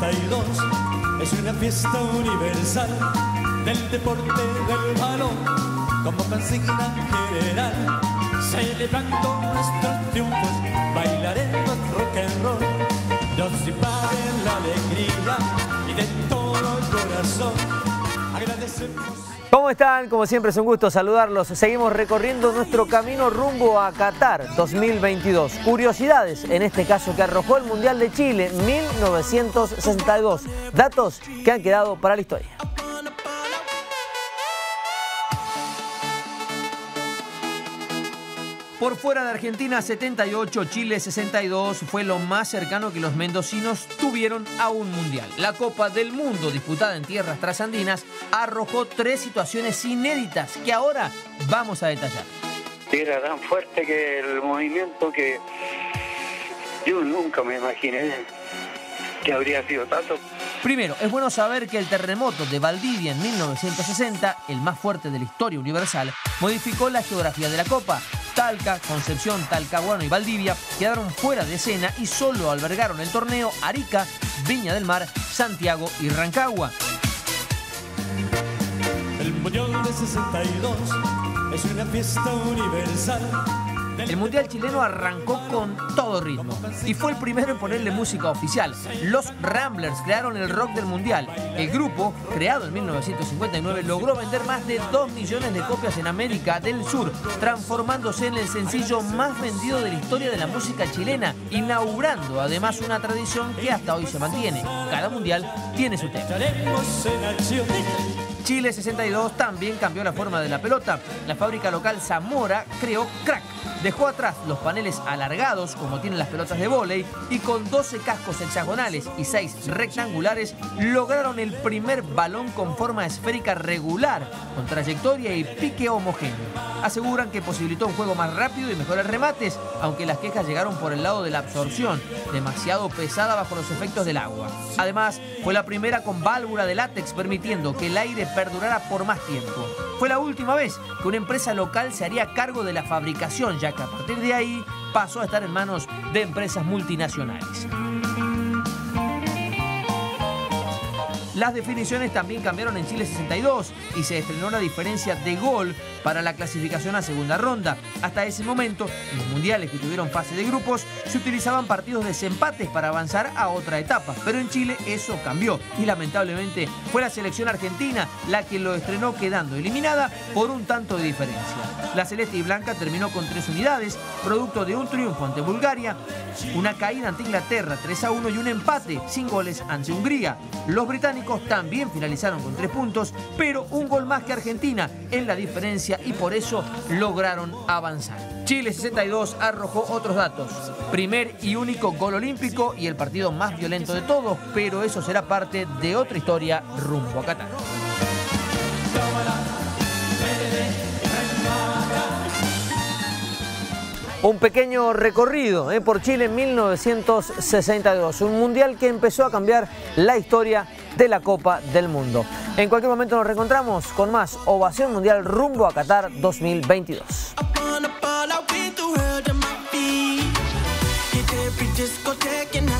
62 es una fiesta universal del deporte del balón, como consigna general, celebrando nuestros triunfos, bailaremos rock and roll, nos invade la alegría y de todo corazón agradecemos. ¿Cómo están? Como siempre es un gusto saludarlos. Seguimos recorriendo nuestro camino rumbo a Qatar 2022. Curiosidades, en este caso, que arrojó el Mundial de Chile 1962. Datos que han quedado para la historia. Por fuera de Argentina 78, Chile 62 fue lo más cercano que los mendocinos tuvieron a un mundial. La Copa del Mundo, disputada en tierras trasandinas, arrojó 3 situaciones inéditas que ahora vamos a detallar. Era tan fuerte que el movimiento que yo nunca me imaginé que habría sido tanto. Primero, es bueno saber que el terremoto de Valdivia en 1960, el más fuerte de la historia universal, modificó la geografía de la Copa. Talca, Concepción, Talcahuano y Valdivia quedaron fuera de escena y solo albergaron el torneo Arica, Viña del Mar, Santiago y Rancagua. El Mundial de 62 es una fiesta universal. El Mundial chileno arrancó con todo ritmo y fue el primero en ponerle música oficial. Los Ramblers crearon el rock del Mundial. El grupo, creado en 1959, logró vender más de 2 millones de copias en América del Sur, transformándose en el sencillo más vendido de la historia de la música chilena, inaugurando además una tradición que hasta hoy se mantiene. Cada Mundial tiene su tema. Chile 62 también cambió la forma de la pelota. La fábrica local Zamora creó Crack. Dejó atrás los paneles alargados, como tienen las pelotas de vóley, y con 12 cascos hexagonales y 6 rectangulares, lograron el primer balón con forma esférica regular, con trayectoria y pique homogéneo. Aseguran que posibilitó un juego más rápido y mejores remates, aunque las quejas llegaron por el lado de la absorción, demasiado pesada bajo los efectos del agua. Además, fue la primera con válvula de látex, permitiendo que el aire perdurara por más tiempo. Fue la última vez que una empresa local se haría cargo de la fabricación, ya que a partir de ahí pasó a estar en manos de empresas multinacionales. Las definiciones también cambiaron en Chile 62 y se estrenó una diferencia de gol para la clasificación a segunda ronda. Hasta ese momento, en los mundiales que tuvieron fase de grupos, se utilizaban partidos de desempates para avanzar a otra etapa. Pero en Chile eso cambió y lamentablemente fue la selección argentina la que lo estrenó, quedando eliminada por un tanto de diferencia. La celeste y blanca terminó con 3 unidades, producto de un triunfo ante Bulgaria, una caída ante Inglaterra 3-1 y un empate sin goles ante Hungría. Los británicos también finalizaron con 3 puntos, pero un gol más que Argentina en la diferencia y por eso lograron avanzar. Chile 62 arrojó otros datos. Primer y único gol olímpico y el partido más violento de todos, pero eso será parte de otra historia rumbo a Qatar. Un pequeño recorrido por Chile en 1962, un mundial que empezó a cambiar la historia de la Copa del Mundo. En cualquier momento nos reencontramos con más Ovación Mundial rumbo a Qatar 2022.